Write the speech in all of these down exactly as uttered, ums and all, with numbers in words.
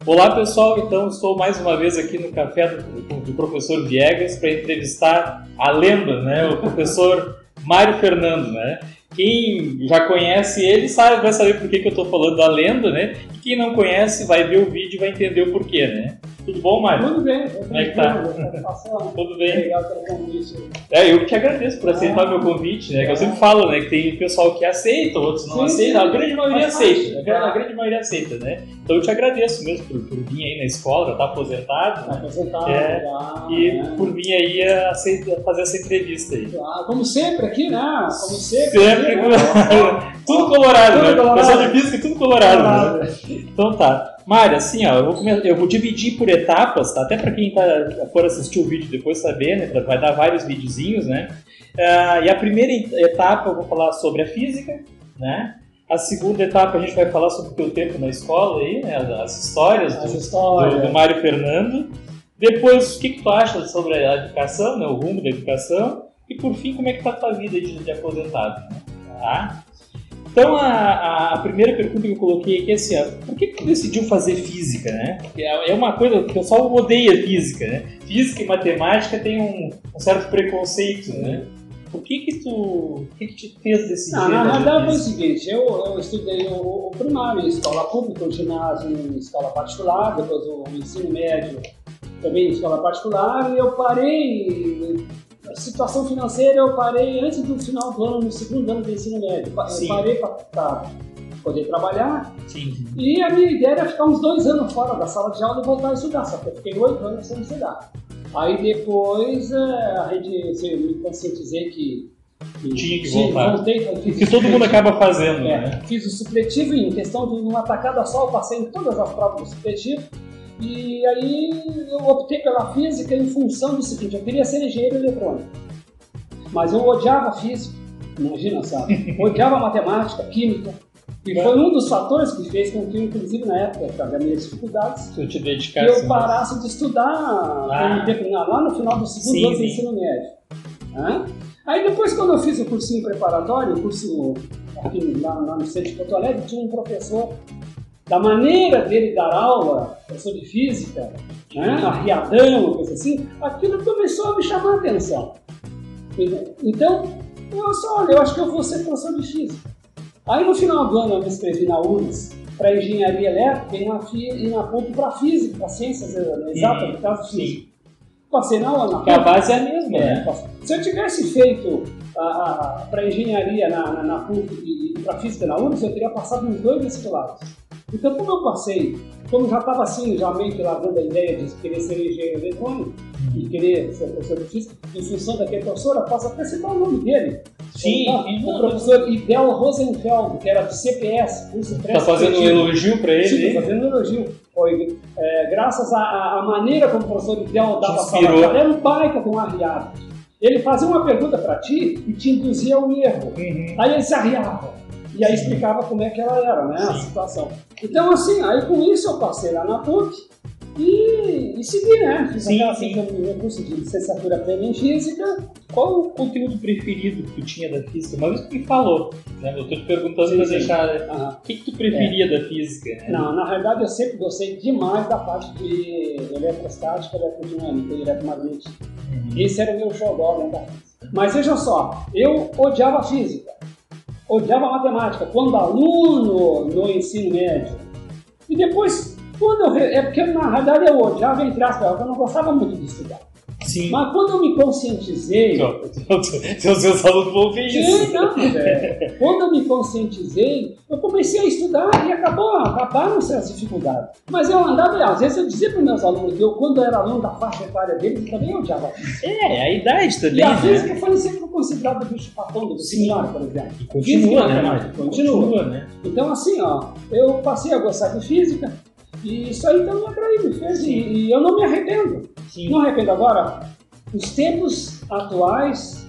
Olá pessoal, então estou mais uma vez aqui no café do, do professor Viegas para entrevistar a lenda, né? O professor Mário Fernando, né? Quem já conhece ele sabe, vai saber por que, que eu estou falando da lenda, né? E quem não conhece vai ver o vídeo e vai entender o porquê, né? Tudo bom, Mário? Tudo bem. Como é que tá? Tudo bem. Obrigado pelo convite. É, eu que te agradeço por aceitar o meu convite, né? Que eu sempre falo, né? Que tem pessoal que aceita, outros não Sim, aceitam. sim. A grande maioria Mas aceita. faz, A grande maioria aceita, né? Então eu te agradeço mesmo por, por vir aí na escola, já tá aposentado. Tá aposentado, é, já, E né? por vir aí a aceita, fazer essa entrevista aí. Claro, como sempre aqui, né? Como sempre. Sempre. Aqui, né? Tudo colorado, Tudo né? colorado. Pessoal de física, tudo colorado. Colorado. Né? Então tá. Mário, assim, ó, eu vou, come... eu vou dividir por etapas, tá? Até para quem tá, for assistir o vídeo depois saber, né? Vai dar vários videozinhos, né? Uh, e a primeira etapa eu vou falar sobre a física, né? A segunda etapa a gente vai falar sobre o teu tempo na escola aí, né? As histórias, As do, histórias. do, do Mário Fernando. Depois, o que, que tu acha sobre a educação, né? O rumo da educação. E por fim, como é que tá a tua vida de, de aposentado, né? Tá? Então, a, a primeira pergunta que eu coloquei aqui é assim, ó, por que tu decidiu fazer física, né? Porque é uma coisa que o pessoal odeia física, né? Física e matemática tem um, um certo preconceito, né? Por que que tu, o que que te fez decidir? Não, na verdade foi o física? seguinte, eu, eu estudei o, o primário em escola pública, o ginásio em escola particular, depois o ensino médio também em escola particular, e eu parei... A situação financeira eu parei antes do final do ano, no segundo ano do ensino médio. Eu Sim. parei para poder trabalhar. Sim. E a minha ideia era ficar uns dois anos fora da sala de aula e voltar a estudar, só que eu fiquei oito anos sem estudar. Aí depois a gente, assim, eu me conscientizei que, que tinha que sim, voltar. Voltei, fiz que todo mundo acaba fazendo, é, né? Fiz o supletivo e em questão de uma tacada só, eu passei em todas as provas do supletivo. E aí eu optei pela física em função do seguinte, eu queria ser engenheiro eletrônico, mas eu odiava física, imagina, sabe? Odiava matemática, química, e foi um dos fatores que fez com que, inclusive na época das minhas dificuldades, eu te que dedicasse, eu parasse de estudar ah. lá no final do segundo sim, ano do sim. ensino médio. Né? Aí depois, quando eu fiz o cursinho preparatório, o curso aqui lá, lá no centro de Porto Alegre, tinha um professor, da maneira dele dar aula, professor de física, né, arriadão, coisa assim, aquilo começou a me chamar a atenção. Então, eu só, olha, eu acho que eu vou ser professor de física. Aí no final do ano eu me inscrevi na U R G S para engenharia elétrica e na, e na PUC para física, para ciências exatas, no caso física. Passei na aula, na PUC. A base é a mesma, é, né? Se eu tivesse feito para engenharia na, na, na PUC e, e para física na U R G S, eu teria passado nos dois vestibulares. Então, como eu passei, como já estava assim, já meio que largando a ideia de querer ser engenheiro eletrônico e querer ser professor de física, em função daquele professor, eu posso até citar o nome dele. Sim. Então, o professor Idel Rosenfeld, que era do C P S, curso Está fazendo um elogio para ele? Sim, está fazendo um elogio. Foi, é, graças à maneira como o professor Idel dava a sala, era um baita com um arriado. Ele fazia uma pergunta para ti e te induzia ao erro. Uhum. Aí ele se arriava. E aí explicava como é que ela era, né, a situação. Então, assim, aí com isso eu passei lá na PUC e, e segui, né? Fiz sim, aquela sim. meu curso de licenciatura plena em Física. Qual o conteúdo preferido que tu tinha da Física? Uma vez que tu me falou, né? Eu estou te perguntando para deixar... Uhum. O que, que tu preferia é. da Física? Né? Não, na verdade eu sempre gostei demais da parte de eletrostática, eletrodinâmica e eletromagnética. Uhum. Esse era o meu xodó dentro da Física. Mas veja só, eu odiava Física. Odiava matemática, quando aluno no ensino médio. E depois, quando eu... É porque, na verdade, eu odiava, entre aspas, eu não gostava muito de estudar. Sim. Mas quando eu me conscientizei... Seus seus alunos vão ver isso. Sim, não, é. Quando eu me conscientizei, eu comecei a estudar e acabou, acabaram-se as dificuldades. Mas eu andava, às vezes eu dizia para os meus alunos que eu, quando eu era aluno da faixa etária deles, eu também odiava física. É, a idade também, E a né? física foi sempre considerada o bicho papão do seminário, por exemplo. E continua, né, Mário? Continua. continua, né? Então, assim, ó, eu passei a gostar de física e isso aí então me atraiu, me fez, e, e eu não me arrependo. Sim. Não arrependo. Agora, os tempos atuais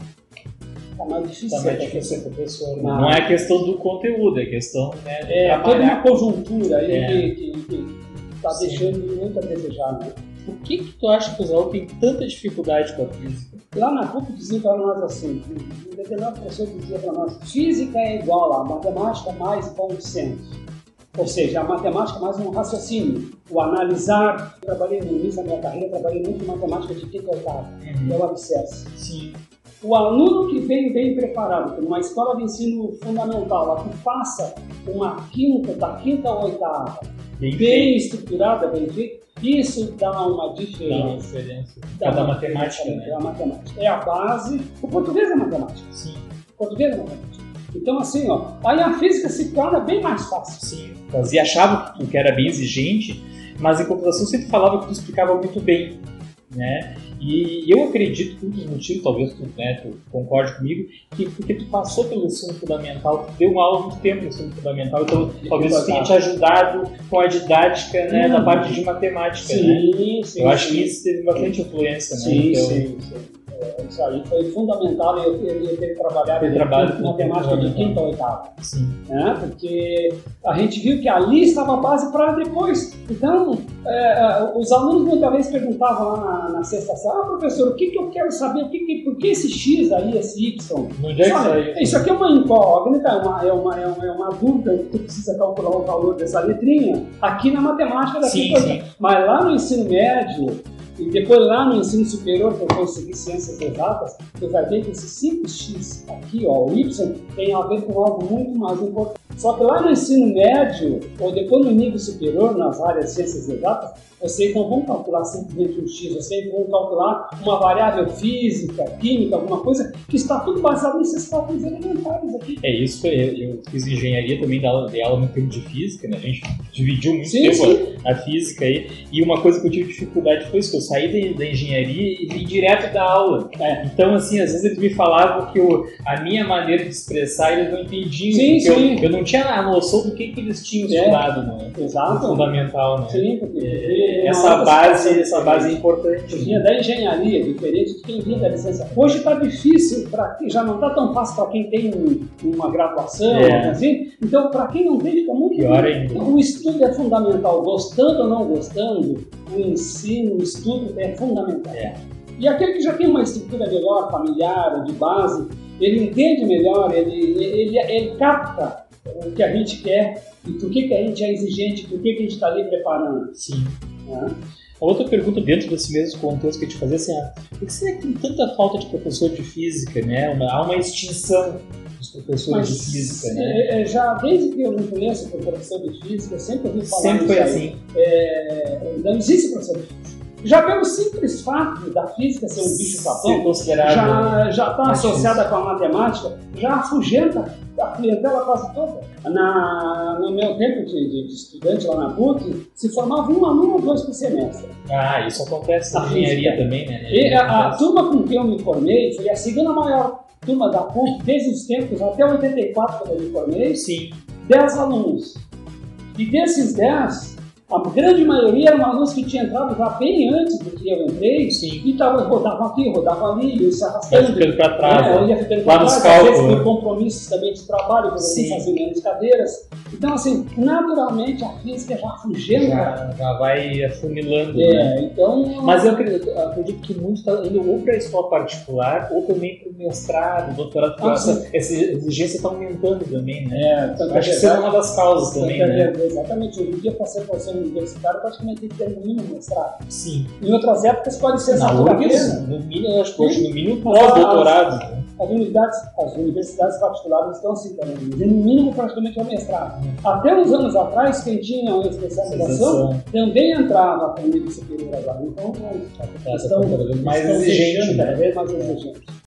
tá mais difícil. Tá mais difícil ser professor. Né? Não é questão do conteúdo, é questão, né, de é toda uma conjuntura aí é. que está deixando muito a desejar, né? Por que que tu acha que os alunos têm tanta dificuldade com a física? Lá na PUC diziam para nós assim, um determinado professor dizia para nós, física é igual a matemática mais bom senso. Ou seja, a matemática é mais um raciocínio, o analisar. Eu trabalhei no início da minha carreira, trabalhei muito em matemática de quinta oitava, uhum. é o alicerce. Sim. O aluno que vem bem preparado, numa escola de ensino fundamental, a que passa uma quinta, da quinta a oitava, bem, bem estruturada, bem feita, isso dá uma diferença. Dá uma diferença. Cada matemática, né? É a matemática. É a base. O português é matemática. Sim. O português é matemática. Então, assim, ó, aí a física se torna bem mais fácil. Sim. Fazia, achava que tu era bem exigente, mas em computação sempre falava que tu explicava muito bem, né? E eu acredito que um dos motivos, talvez tu, né, tu concorde comigo, que porque tu passou pelo ensino fundamental, tu deu uma aula há muito tempo no ensino fundamental, então talvez isso tenha te ajudado com a didática, né, hum. da parte de matemática, sim, né? Sim, eu acho sim. que isso teve bastante influência, né? Sim, então, sim, sim. É, isso aí foi fundamental eu, eu, eu ter trabalhado em matemática de quinta a oitava. Sim. Né? Porque a gente viu que ali estava a base para depois. Então, é, os alunos muitas vezes perguntavam lá na, na sexta série: ah, professor, o que, que eu quero saber? O que que, por que esse X aí, esse Y? Onde é que saiu? Isso aqui é uma incógnita, é uma, é, uma, é, uma, é uma dúvida que tu precisa calcular o valor dessa letrinha aqui na matemática da sim, quinta. sim. Mas lá no ensino médio, e depois lá no ensino superior, que eu consegui ciências exatas, eu vai ver que esse cinco x aqui, ó, o Y, tem a ver com algo muito mais importante. Só que lá no ensino médio, ou depois no nível superior, nas áreas de ciências exatas, vocês não vão calcular simplesmente um X, vocês vão calcular uma variável física, química, alguma coisa, que está tudo baseado nesses cálculos elementares aqui. É isso, eu, eu fiz engenharia também, dei aula no tempo de física, né? A gente dividiu muito sim, tempo sim. A, a física aí, e uma coisa que eu tive dificuldade foi isso, que eu saí da, da engenharia e vim direto da aula. É. Então, assim, às vezes eles me falavam que eu, a minha maneira de expressar, eles não entendiam, sim, porque sim. Eu, eu não tinha a noção do que, que eles tinham estudado, é. né? Exato. Fundamental, né? Sim, porque é, essa base, essa base é importante. Vinha da engenharia, diferente de quem vinha da licença. Hoje está difícil, pra, já não está tão fácil para quem tem um, uma graduação, é. assim. Então, para quem não tem, fica muito pior ainda. Então, o estudo é fundamental, gostando ou não gostando, o ensino, o estudo é fundamental. É. E aquele que já tem uma estrutura melhor, familiar, de base, ele entende melhor, ele, ele, ele, ele capta o que a gente quer e por que, que a gente é exigente, por que, que a gente está ali preparando. Sim. É. Outra pergunta dentro desse mesmo contexto que eu te fazia assim, ah, por que será que tem tanta falta de professor de física, né? Uma, há uma extinção dos professores Mas, de física, né? É, já desde que eu me conheço como professor de física, eu sempre ouvi falar sempre foi aí. assim. É, não existe professor de física. Já pelo simples fato da física ser um bicho papão, considerado já está associada com a matemática, já afugenta a clientela quase toda. Na, no meu tempo de, de, de estudante lá na P U C, se formava um aluno ou dois por semestre. Ah, isso acontece na engenharia também, né? E a, a turma com quem eu me formei foi a segunda maior turma da P U C desde os tempos, até oitenta e quatro, quando eu me formei. Sim. dez alunos. E desses dez, a grande maioria eram alunos que tinham entrado já bem antes do que eu entrei. Sim. E tavam, rodavam aqui, rodavam ali, e se arrastando. Ia ficando para trás. É, né? ia ficando lá para nos trás, cálculos. às vezes por compromissos também de trabalho, porque eu fazia menos cadeiras. Então, assim, naturalmente a física já afugenta. Já, já vai afunilando. É, né? então... Mas eu acredito, eu acredito que muitos estão indo ou para a escola particular, ou também para o mestrado, doutorado, porque ah, essa, essa exigência está aumentando também, né? É, tanto acho que isso é uma das causas também, né? É, exatamente. Hoje em dia, para ser professor universitário, praticamente tem que ter no mínimo mestrado. Sim. Em outras épocas pode ser essa plena. No mínimo, eu acho que hoje, no mínimo, pós-doutorado. Né? As universidades, as universidades particulares estão assim também, no mínimo praticamente é o mestrado. Hum. Até uns anos atrás, quem tinha uma especialização também entrava para o nível superior agora. Então, estão mais exigente, cada vez mais exigente.